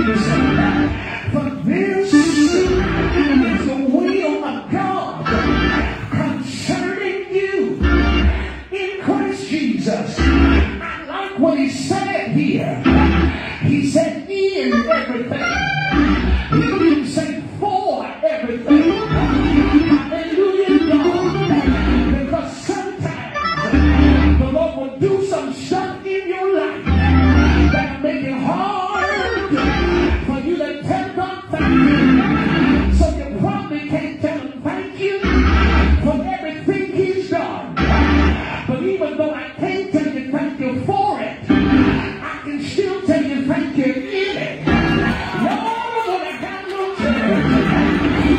For this is the will of God concerning you in Christ Jesus. I like what he said here. He said in everything. He didn't say for everything. Hallelujah, God. Because sometimes the Lord will do some stuff in your life that make it hard for you to tell God thank you. So you probably can't tell him thank you for everything he's done. But even though I can't tell you thank you for it, I can still tell you thank you in it. You're going to have no chance.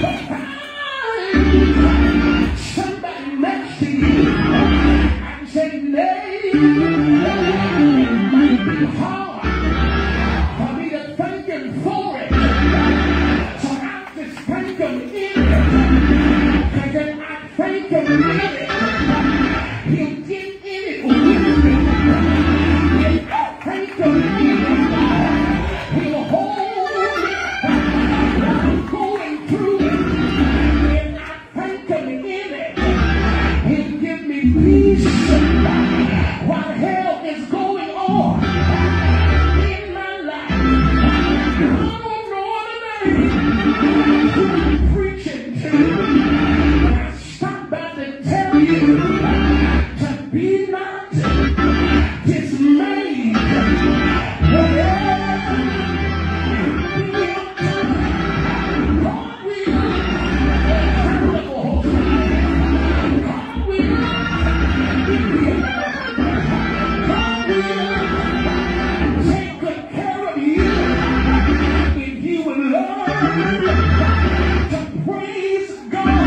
But somebody next to you and say, nay, it might be hard for me to thank him for it. So I just thank him in it. And then I thank him in it. He'll get in it with me. And I thank him in it. He'll hold it while I'm going through it. And I thank him in it. He'll give me peace while hell is going on in my life. I don't know what I'm preaching to, but I stopped by to tell you to be not dismayed. Whatever will come, God will. God will take good care of you if you will learn to praise God.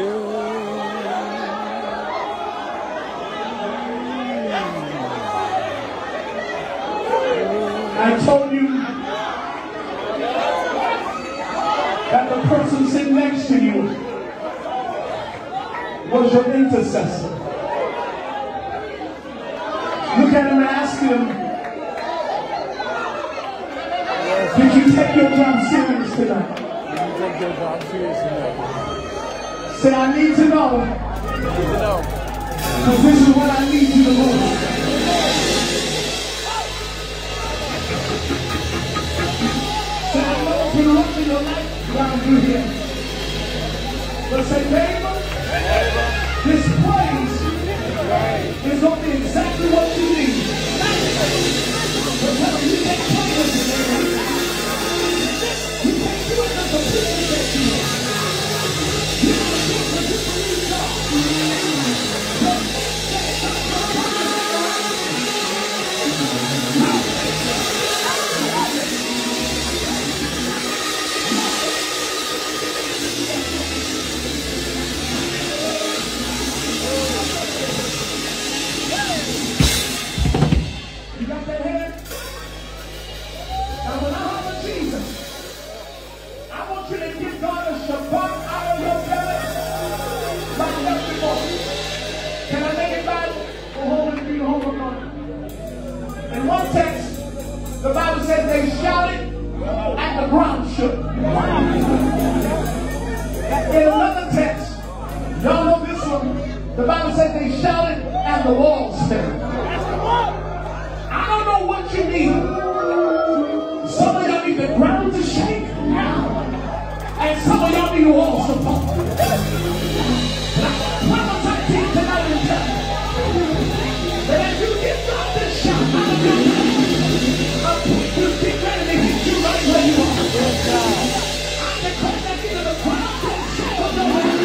I told you that the person sitting next to you was your intercessor. Look at him and ask him, did you take your job serious tonight? Did you take your job serious tonight? Say, I need to know. Because this is what I need you to know. Running your life down through here. But say, neighbor, this praise is going to be exactly what you need. But tell them you can't play with it, neighbor. You can't do it just to appreciate you. You don't do it just to believe God. In one text, the Bible says they shouted and the ground shook. In another text, y'all know this one, the Bible says they shouted and the walls fell. I don't know what you need. Some of y'all need the ground to shake, and some of y'all need the walls to fall. But I prophesy to you tonight and tell you that as you give God this shout out of your mouth, you get ready to hit you right where you are. I declare that into the ground and shake of the land.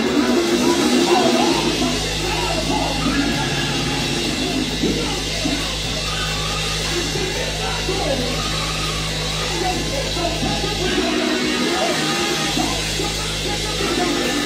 Oh,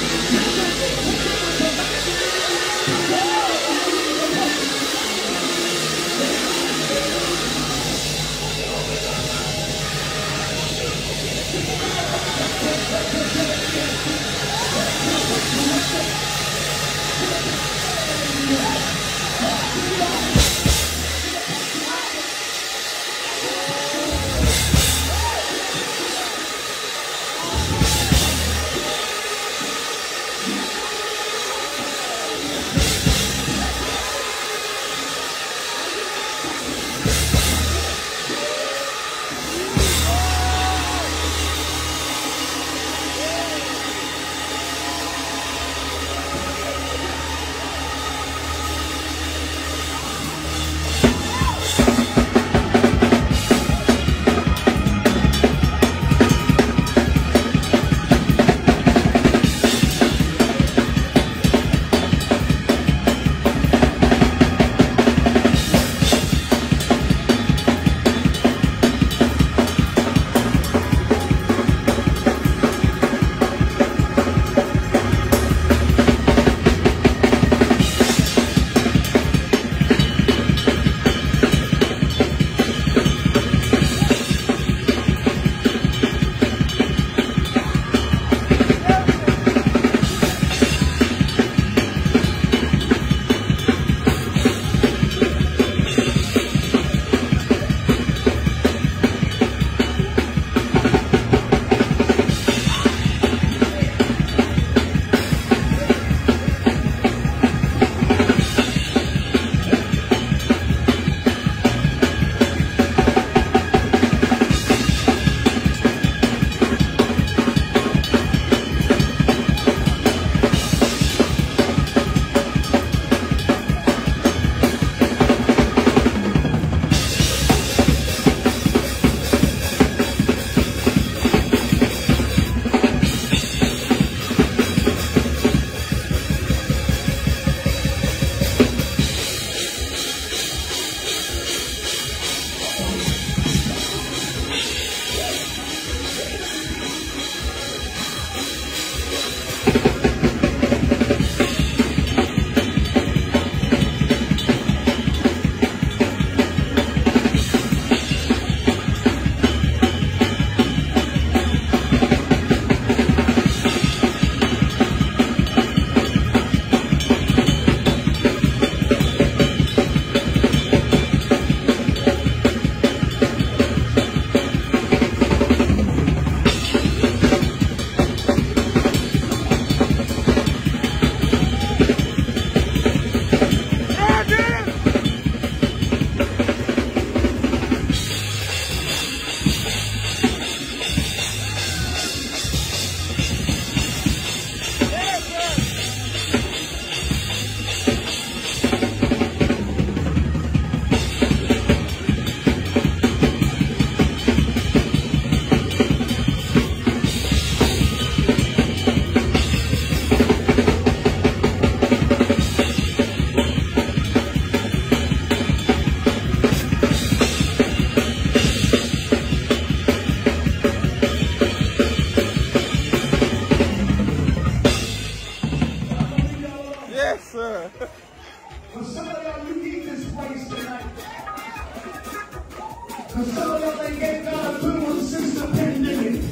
y'all ain't gave God a good one since the pandemic.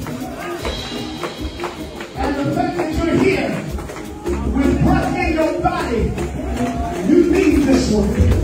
And the fact that you're here with breath in your body, you need this one.